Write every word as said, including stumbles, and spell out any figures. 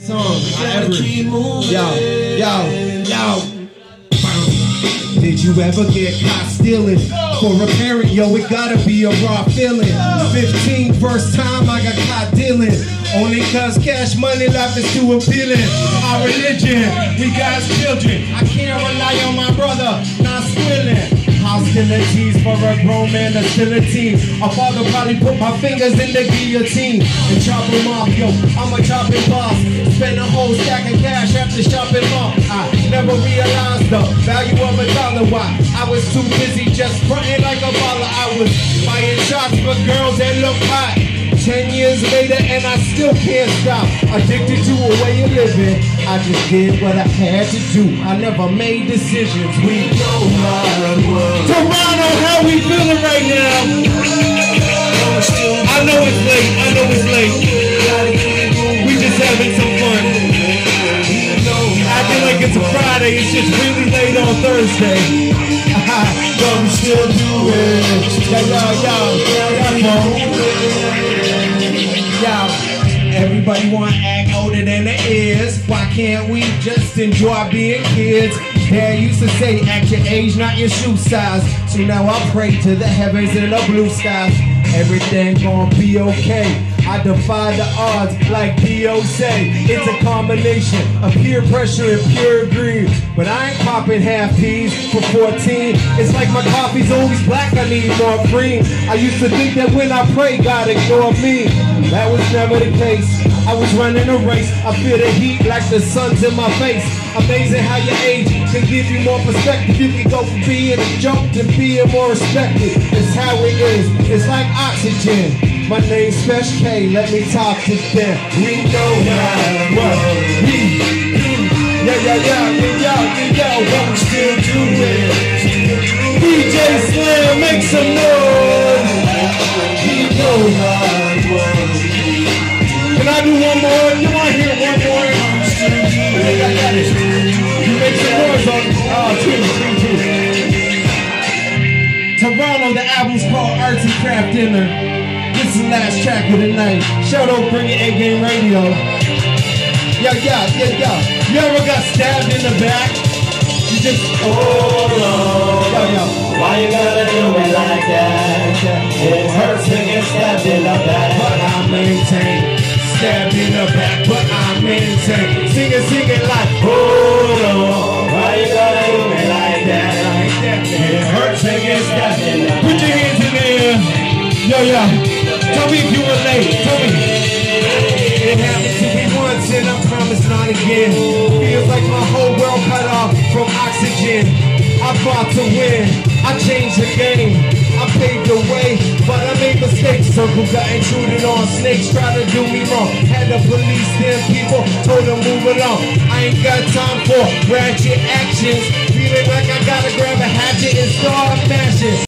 song I ever. Yo, yo, yo. Did you ever get caught stealing? For a parent, yo, it gotta be a raw feeling. fifteen, first time I got caught dealing. Only cause cash money life is too appealing. Our religion, we God's children. I can't rely on my brother, not squilling. Hostilities for a grown man that's still a teen. A father probably put my fingers in the guillotine and chop him off, yo, I'm a chopping boss. Spend a whole stack of cash after shopping mall. I never realized the value of a dollar. Why? I was too busy just fronting like a baller. I was buying shots for girls that look hot. Ten years later and I still can't stop. Addicted to a way of living. I just did what I had to do. I never made decisions. We know how it was. Toronto, how we feeling right now? I know it's late. I know it's late. We just having some fun. Acting like it's a Friday. It's just really late on Thursday. But we still do it. Yo, yo, yo, yo. Everybody want to act older than it is. Why can't we just enjoy being kids? Dad used to say, act your age, not your shoe size. So now I pray to the heavens and the blue skies. Everything gonna be okay. I defy the odds like D O say. It's a combination of peer pressure and pure greed. But I ain't popping half peas for fourteen. It's like my coffee's always black, I need more cream. I used to think that when I pray, God ignored me. That was never the case. I was running a race. I feel the heat like the sun's in my face. Amazing how your age can give you more perspective. You can go from being a joke to being more respected. It's how it is. It's like oxygen. My name's Spesh K. Let me talk to them. We know now what we do. Yeah, yeah, yeah, yeah, yeah, yeah. But we still do it. D J Slim, make some noise. We know how it was. Can I do one more? You want to hear one more? Yeah, I got it. You make some noise on uh, two, three, two. Toronto, the album's called Arts and Kraft Dinner. This is the last track of the night. Shout out, bring it A-Game Radio. Yo, yo, yo, yo. You ever got stabbed in the back? You just, oh, yo, yo. Why you gotta do it like that? It hurts to get stabbed in the back, but I maintain. Stabbed in the back, but I maintain. Sing it, sing it like, hold on. Why you gotta do it like that? Like that, man. It hurts to get stabbed in the back. Put your hands in the air. Yo, yo. Tell me if you were late. Tell me. It happened to me once and I promise not again. Feels like my whole world cut off from oxygen. I fought to win. I changed the game. I paved the way, but I made mistakes. Circle got intruded on. Snakes try to do me wrong. Had the police them people, told them move along. I ain't got time for ratchet actions. Feeling like I gotta grab a hatchet and start mashing.